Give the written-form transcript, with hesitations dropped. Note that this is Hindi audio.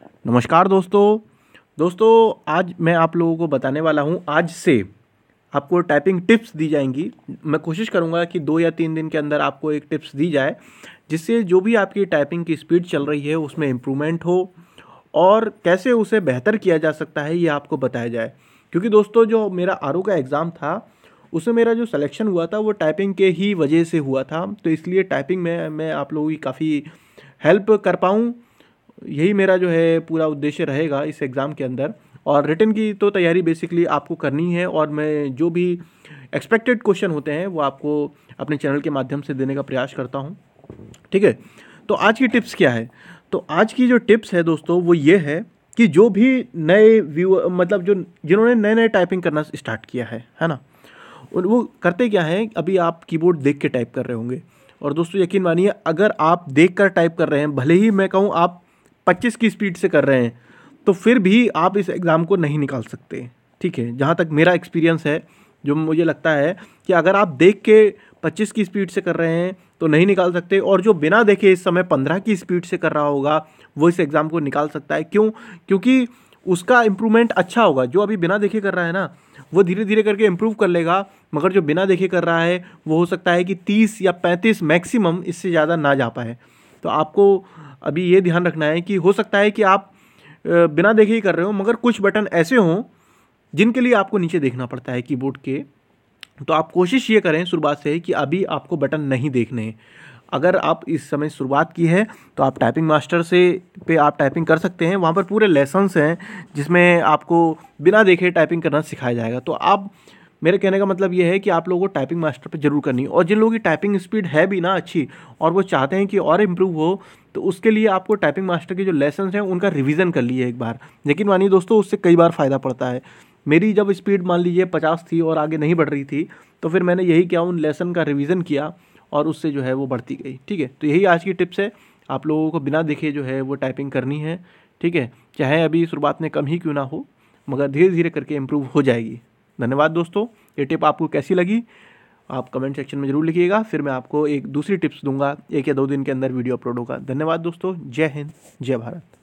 नमस्कार दोस्तों आज मैं आप लोगों को बताने वाला हूं। आज से आपको टाइपिंग टिप्स दी जाएंगी। मैं कोशिश करूंगा कि 2 या 3 दिन के अंदर आपको एक टिप्स दी जाए जिससे जो भी आपकी टाइपिंग की स्पीड चल रही है उसमें इम्प्रूवमेंट हो और कैसे उसे बेहतर किया जा सकता है ये आपको बताया जाए। क्योंकि दोस्तों जो मेरा आरओ का एग्ज़ाम था उसमें मेरा जो सिलेक्शन हुआ था वो टाइपिंग के ही वजह से हुआ था, तो इसलिए टाइपिंग में मैं आप लोगों की काफ़ी हेल्प कर पाऊँ, यही मेरा जो है पूरा उद्देश्य रहेगा इस एग्ज़ाम के अंदर। और रिटन की तो तैयारी बेसिकली आपको करनी है और मैं जो भी एक्सपेक्टेड क्वेश्चन होते हैं वो आपको अपने चैनल के माध्यम से देने का प्रयास करता हूँ। ठीक है, तो आज की टिप्स क्या है? तो आज की जो टिप्स है दोस्तों वो ये है कि जो भी नए व्यू मतलब जो जिन्होंने नए नए टाइपिंग करना स्टार्ट किया है ना, और वो करते क्या है, अभी आप कीबोर्ड देख के टाइप कर रहे होंगे। और दोस्तों यकीन मानिए, अगर आप देख कर टाइप कर रहे हैं, भले ही मैं कहूँ आप 25 की स्पीड से कर रहे हैं, तो फिर भी आप इस एग्ज़ाम को नहीं निकाल सकते। ठीक है, जहाँ तक मेरा एक्सपीरियंस है, जो मुझे लगता है कि अगर आप देख के 25 की स्पीड से कर रहे हैं तो नहीं निकाल सकते, और जो बिना देखे इस समय 15 की स्पीड से कर रहा होगा वो इस एग्ज़ाम को निकाल सकता है। क्यों? क्योंकि उसका इम्प्रूवमेंट अच्छा होगा। जो अभी बिना देखे कर रहा है ना, वो धीरे धीरे करके इम्प्रूव कर लेगा, मगर जो बिना देखे कर रहा है वो हो सकता है कि 30 या 35 मैक्सिमम, इससे ज़्यादा ना जा पाए। तो आपको अभी ये ध्यान रखना है कि हो सकता है कि आप बिना देखे ही कर रहे हो, मगर कुछ बटन ऐसे हों जिनके लिए आपको नीचे देखना पड़ता है कीबोर्ड के। तो आप कोशिश ये करें शुरुआत से कि अभी आपको बटन नहीं देखने हैं। अगर आप इस समय शुरुआत की है तो आप टाइपिंग मास्टर से पे आप टाइपिंग कर सकते हैं। वहाँ पर पूरे लेसन्स हैं जिसमें आपको बिना देखे टाइपिंग करना सिखाया जाएगा। तो आप, मेरे कहने का मतलब ये है कि आप लोगों को टाइपिंग मास्टर पे ज़रूर करनी है। और जिन लोगों की टाइपिंग स्पीड है भी ना अच्छी और वो चाहते हैं कि और इम्प्रूव हो, तो उसके लिए आपको टाइपिंग मास्टर के जो लेसन्स हैं उनका रिवीजन कर लिए एक बार। लेकिन मानिए दोस्तों, उससे कई बार फ़ायदा पड़ता है। मेरी जब स्पीड मान लीजिए 50 थी और आगे नहीं बढ़ रही थी, तो फिर मैंने यही किया, उन लेसन का रिवीजन किया और उससे जो है वो बढ़ती गई। ठीक है, तो यही आज की टिप्स है। आप लोगों को बिना देखे जो है वो टाइपिंग करनी है। ठीक है, चाहे अभी शुरुआत में कम ही क्यों ना हो, मगर धीरे धीरे करके इम्प्रूव हो जाएगी। धन्यवाद दोस्तों। ये टिप आपको कैसी लगी आप कमेंट सेक्शन में ज़रूर लिखिएगा, फिर मैं आपको एक दूसरी टिप्स दूंगा। 1 या 2 दिन के अंदर वीडियो अपलोड होगा। धन्यवाद दोस्तों। जय हिंद, जय भारत।